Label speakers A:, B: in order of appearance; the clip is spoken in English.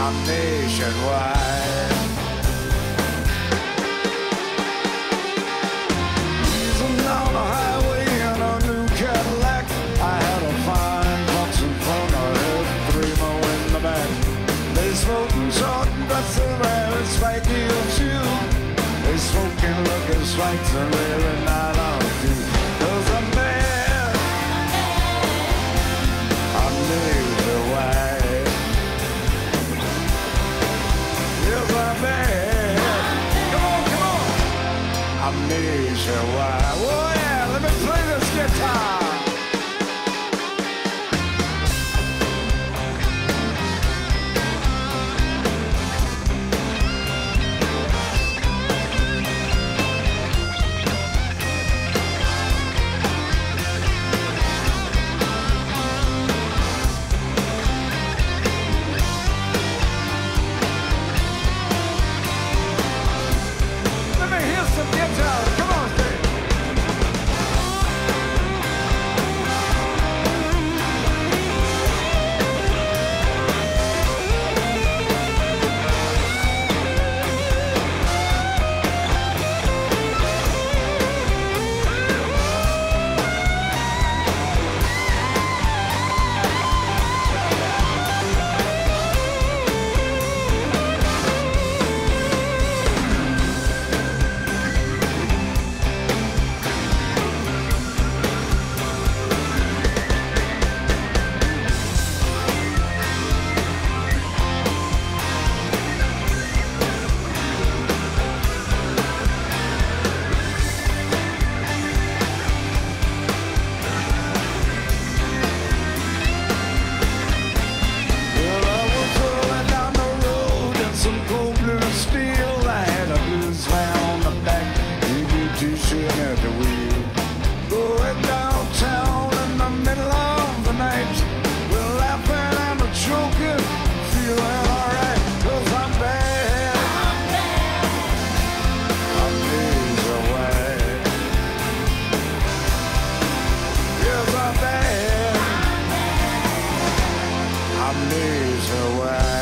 A: I'm nationwide. Easing down the highway in a new Cadillac. I had a fine box in front, I had 3 more in the back. They smoking short and dressing wearing spiky shoes. They smoking looking strikes and wearing nylon shoes. 'Cause I'm mad, I'm nationwide. Yes, I'm mad. Come on, come on. I'm nationwide. Oh yeah, let me play this guitar. I'm nationwide.